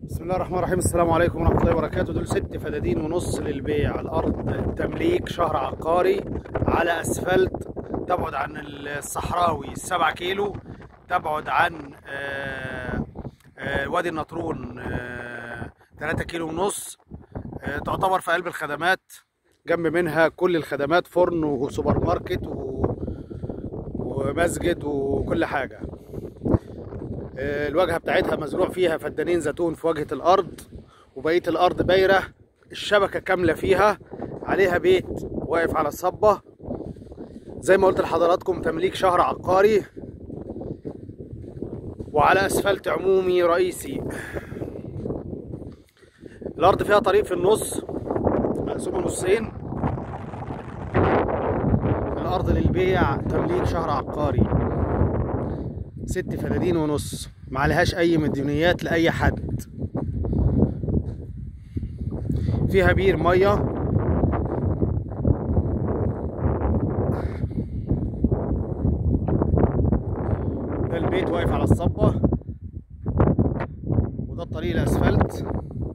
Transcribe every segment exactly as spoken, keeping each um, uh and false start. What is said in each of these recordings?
بسم الله الرحمن الرحيم. السلام عليكم ورحمة الله وبركاته. دول ست فدادين ونص للبيع. الأرض تمليك شهر عقاري على أسفلت، تبعد عن الصحراوي سبعة كيلو، تبعد عن آه، آه، وادي النطرون آه، تلاتة كيلو ونص. آه، تعتبر في قلب الخدمات، جنب منها كل الخدمات، فرن وسوبر ماركت ومسجد وكل حاجة. الواجهه بتاعتها مزروع فيها فدانين زيتون في واجهه الارض، وبقيه الارض بايره، الشبكه كامله فيها، عليها بيت واقف على الصبه. زي ما قلت لحضراتكم تمليك شهر عقاري وعلى اسفلت عمومي رئيسي. الارض فيها طريق في النص مقسومه نصين. الارض للبيع، تمليك شهر عقاري، ست فدادين ونص، معلهاش اي مديونيات لاي حد. فيها بير ميه، ده البيت واقف على الصبه، وده الطريق الاسفلت.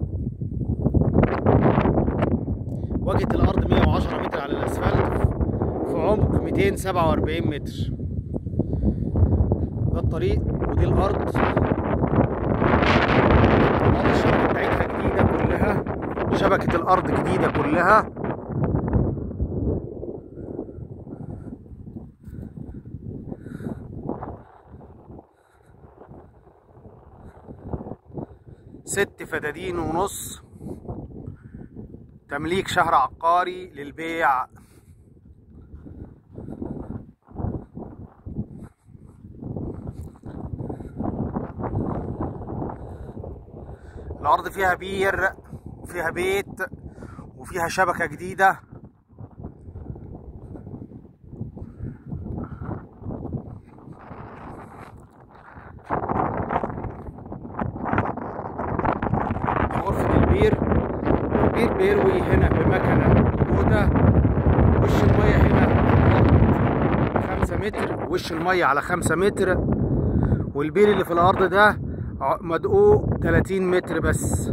واجهه الارض مية وعشرة متر على الاسفلت، في عمق ميتين وسبعة وأربعين متر. ده الطريق ودي الارض. الارض الشبكه بتاعتها جديده كلها، شبكه الارض جديده كلها. ست فدادين ونص، تمليك شهر عقاري للبيع. الأرض فيها بير وفيها بيت وفيها شبكة جديدة. غرفة البير، البير بيروي هنا بمكنة موجودة. وش المية هنا خمسة متر، وش المية على خمسة متر، والبير اللي في الأرض ده مدقوق تلاتين متر بس.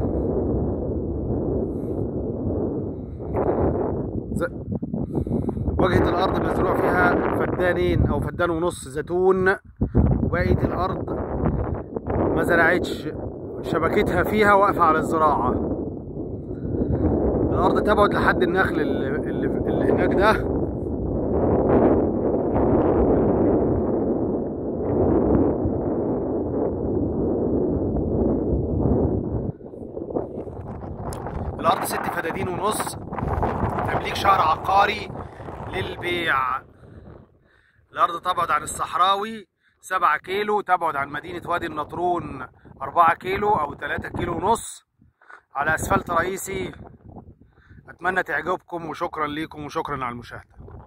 واجهة الأرض مزروع فيها فدانين أو فدان ونص زيتون، وبقية الأرض ما زرعتش، شبكتها فيها واقفة على الزراعة. الأرض تبعد لحد النخل اللي, اللي, اللي هناك ده. الأرض ست فدادين ونص، تمليك شهر عقاري للبيع. الأرض تبعد عن الصحراوي سبعة كيلو، تبعد عن مدينة وادي النطرون أربعة كيلو أو تلاتة كيلو ونص، على أسفلت رئيسي. أتمنى تعجبكم، وشكرا ليكم وشكرا على المشاهدة.